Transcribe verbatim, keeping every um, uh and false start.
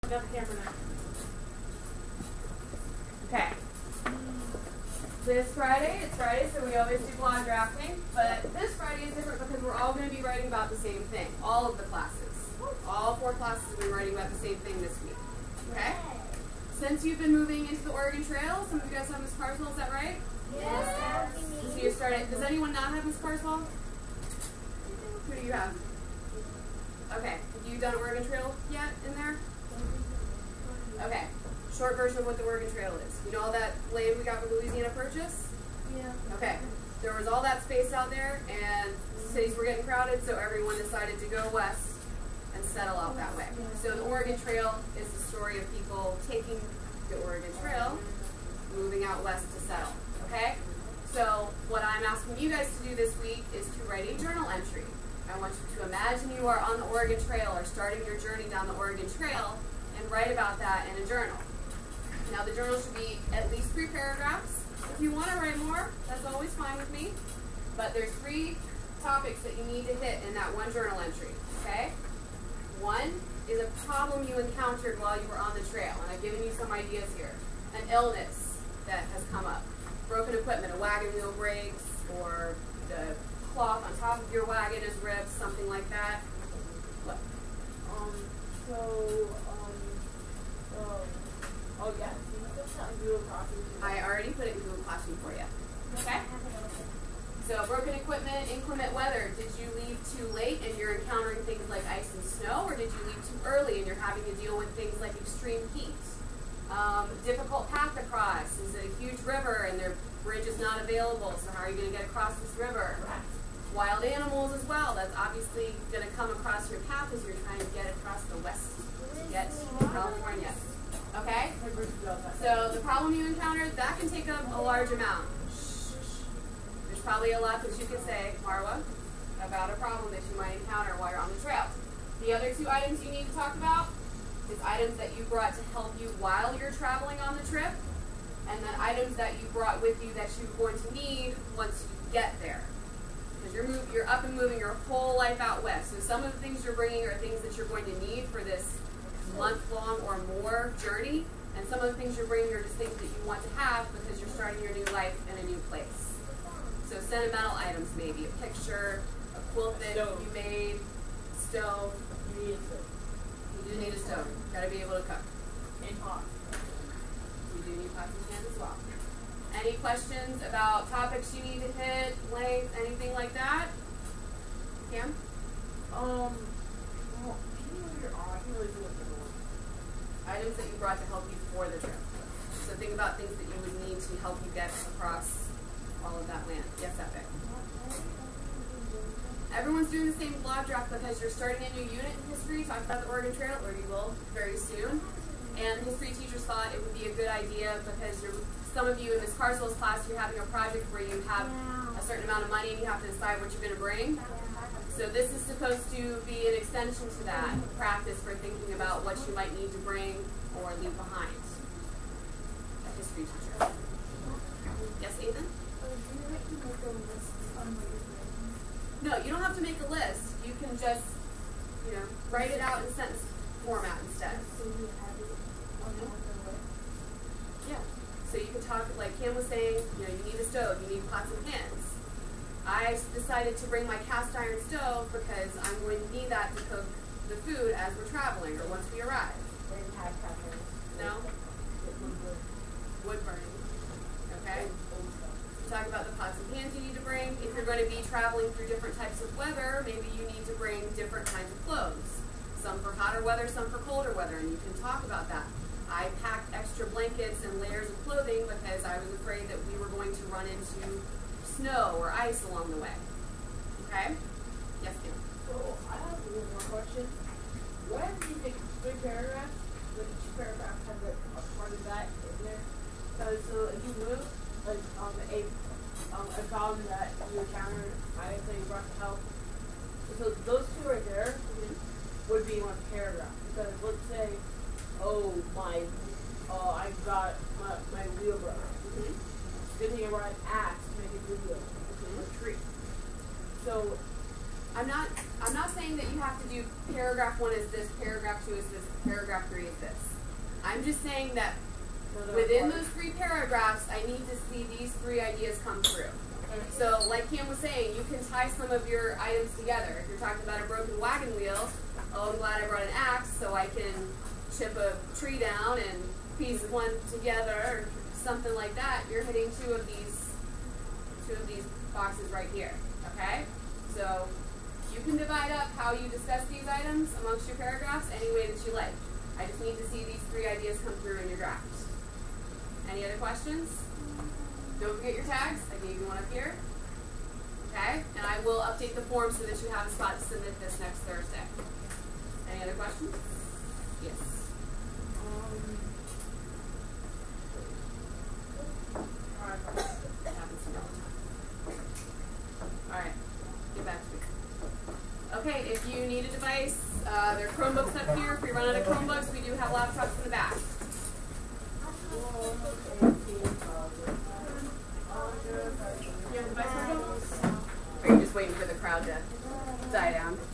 Got the camera now. Okay. This Friday, it's Friday, so we always do blog drafting, but this Friday is different because we're all going to be writing about the same thing. All of the classes. All four classes will be writing about the same thing this week. Okay? Since you've been moving into the Oregon Trail, some of you guys have Miss Carswell, is that right? Yes. So you started, does anyone not have Miss Carswell? Who do you have? Okay. Have you done Oregon Trail yet in there? Okay. Short version of what the Oregon Trail is. You know all that land we got with Louisiana Purchase? Yeah. Okay. There was all that space out there, and cities were getting crowded, so everyone decided to go west and settle out that way. So the Oregon Trail is the story of people taking the Oregon Trail, moving out west to settle. Okay? So what I'm asking you guys to do this week is to write a journal entry. I want you to imagine you are on the Oregon Trail or starting your journey down the Oregon Trail and write about that in a journal. Now the journal should be at least three paragraphs. If you want to write more, that's always fine with me. But there's three topics that you need to hit in that one journal entry. Okay? One is a problem you encountered while you were on the trail, and I've given you some ideas here. An illness that has come up. Broken equipment, a wagon wheel breaks, or the cloth on top of your wagon is ripped, something like that. What? Um, so, um, um, oh yeah, you know, that's not Google Classroom. I already put it in Google Classroom for you. Okay? So, broken equipment, inclement weather. Did you leave too late and you're encountering things like ice and snow, or did you leave too early and you're having to deal with things like extreme heat? Um, difficult path to cross. Is it a huge river and their bridge is not available, so how are you going to get across this river? Wild animals as well. That's obviously going to come across your path as you're trying to get across the west to get to California. Okay? So the problem you encountered, that can take up a large amount. There's probably a lot that you could say, Marwa, about a problem that you might encounter while you're on the trail. The other two items you need to talk about is items that you brought to help you while you're traveling on the trip, and then items that you brought with you that you're going to need once you get there. Because you're, move, you're up and moving your whole life out west. So some of the things you're bringing are things that you're going to need for this month-long or more journey, and some of the things you're bringing are just things that you want to have because you're starting your new life in a new place. So sentimental items, maybe a picture, a quilt that Stove. you made, stove. You need a stove. You do need a stove. Got to be able to cook. And pot. You do need pots and pans as well. Any questions about topics you need to hit, length, anything like that? Cam? Um, well, can you move your arm? I can really do it for the one. Items that you brought to help you for the trip. So think about things that you would need to help you get across all of that land. Yes, Epic. Everyone's doing the same blog draft because you're starting a new unit in history, talking about the Oregon Trail, or you will very soon. And history teachers thought it would be a good idea because you're, some of you in Miz Carswell's class, you're having a project where you have a certain amount of money and you have to decide what you're going to bring. So this is supposed to be an extension to that, practice for thinking about what you might need to bring or leave behind. A history teacher. Yes, Ethan? No, you don't have to make a list. You can just, you know, write it out in sentence format instead. Yeah. So you can talk, like Kim was saying, you know, you need a stove, you need pots and pans. I decided to bring my cast iron stove because I'm going to need that to cook the food as we're traveling or once we arrive. No? Wood burning. Okay? Talk about the pots and pans you need to bring. If you're going to be traveling through different types of weather, maybe you need to bring different kinds of clothes. Some for hotter weather, some for colder weather, and you can talk about that. I packed extra blankets and layers of clothing because I was afraid that we were going to run into snow or ice along the way. Okay? Yes, Kim? So, I have one more question. What if you take three paragraphs, but each paragraph has a, a part of that in there? So, so if you move, like, um, a, um, a problem that you encountered, I say you brought to help. So those two right there would be one paragraph. Because let's say, oh, my, uh, I got my, my wheel broke. Mm-hmm. Good thing I brought an axe to make a good wheel. It's a tree. So, I'm not I'm not saying that you have have to do paragraph one is this, paragraph two is this, paragraph three is this. I'm just saying that within those three paragraphs, I need to see these three ideas come through. So, like Cam was saying, you can tie some of your items together. If you're talking about a broken wagon wheel, oh, I'm glad I brought an axe so I can chip a tree down and piece one together, or something like that. You're hitting two of these, two of these boxes right here. Okay? So, you can divide up how you discuss these items amongst your paragraphs any way that you like. I just need to see these three ideas come through in your draft. Any other questions? Don't forget your tags. I gave you one up here. Okay? And I will update the form so that you have a spot to submit this next Thursday. Any other questions? Yes. Um, Happens to me all the time. Alright. Get back to me. Okay, if you need a device, uh, there are Chromebooks up here. If you run out of Chromebooks, we do have laptops in the back. You have a device, Marco? Or are you just waiting for the crowd to die down?